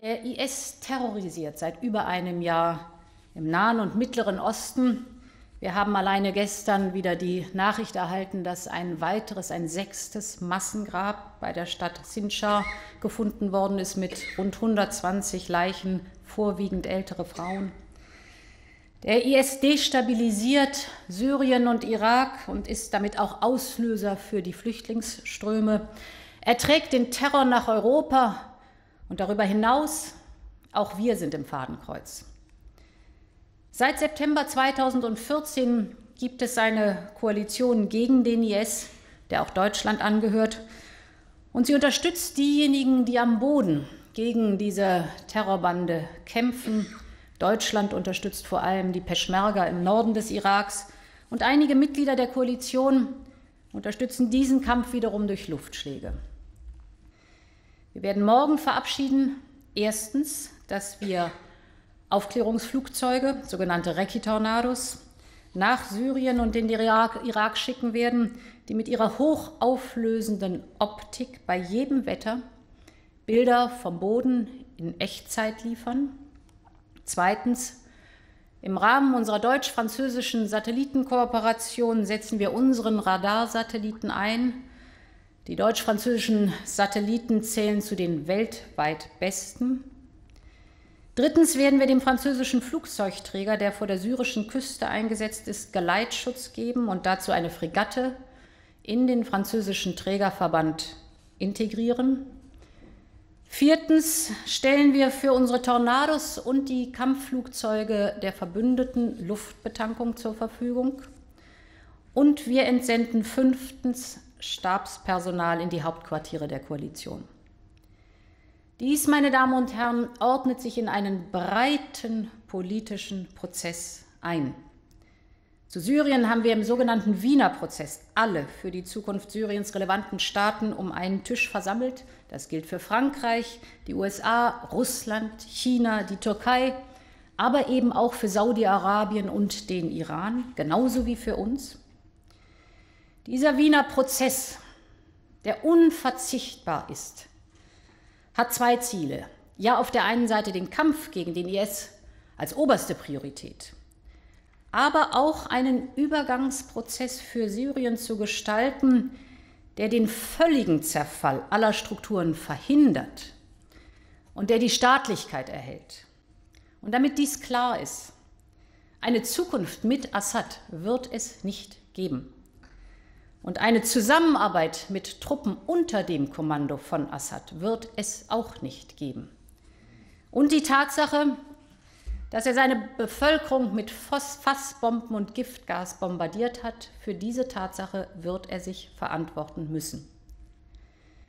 Der IS terrorisiert seit über einem Jahr im Nahen und Mittleren Osten. Wir haben alleine gestern wieder die Nachricht erhalten, dass ein 6. Massengrab bei der Stadt Sinjar gefunden worden ist mit rund 120 Leichen, vorwiegend ältere Frauen. Der IS destabilisiert Syrien und Irak und ist damit auch Auslöser für die Flüchtlingsströme. Er trägt den Terror nach Europa und darüber hinaus, auch wir sind im Fadenkreuz. Seit September 2014 gibt es eine Koalition gegen den IS, der auch Deutschland angehört. Und sie unterstützt diejenigen, die am Boden gegen diese Terrorbande kämpfen. Deutschland unterstützt vor allem die Peschmerga im Norden des Iraks. Und einige Mitglieder der Koalition unterstützen diesen Kampf wiederum durch Luftschläge. Wir werden morgen verabschieden, erstens, dass wir Aufklärungsflugzeuge, sogenannte Recce-Tornados, nach Syrien und in den Irak schicken werden, die mit ihrer hochauflösenden Optik bei jedem Wetter Bilder vom Boden in Echtzeit liefern. Zweitens, im Rahmen unserer deutsch-französischen Satellitenkooperation setzen wir unseren Radarsatelliten ein. Die deutsch-französischen Satelliten zählen zu den weltweit besten. Drittens werden wir dem französischen Flugzeugträger, der vor der syrischen Küste eingesetzt ist, Geleitschutz geben und dazu eine Fregatte in den französischen Trägerverband integrieren. Viertens stellen wir für unsere Tornados und die Kampfflugzeuge der Verbündeten Luftbetankung zur Verfügung. Und wir entsenden fünftens Stabspersonal in die Hauptquartiere der Koalition. Dies, meine Damen und Herren, ordnet sich in einen breiten politischen Prozess ein. Zu Syrien haben wir im sogenannten Wiener Prozess alle für die Zukunft Syriens relevanten Staaten um einen Tisch versammelt. Das gilt für Frankreich, die USA, Russland, China, die Türkei, aber eben auch für Saudi-Arabien und den Iran, genauso wie für uns. Dieser Wiener Prozess, der unverzichtbar ist, hat zwei Ziele. Ja, auf der einen Seite den Kampf gegen den IS als oberste Priorität, aber auch einen Übergangsprozess für Syrien zu gestalten, der den völligen Zerfall aller Strukturen verhindert und der die Staatlichkeit erhält. Und damit dies klar ist, eine Zukunft mit Assad wird es nicht geben. Und eine Zusammenarbeit mit Truppen unter dem Kommando von Assad wird es auch nicht geben. Und die Tatsache, dass er seine Bevölkerung mit Fassbomben und Giftgas bombardiert hat, für diese Tatsache wird er sich verantworten müssen.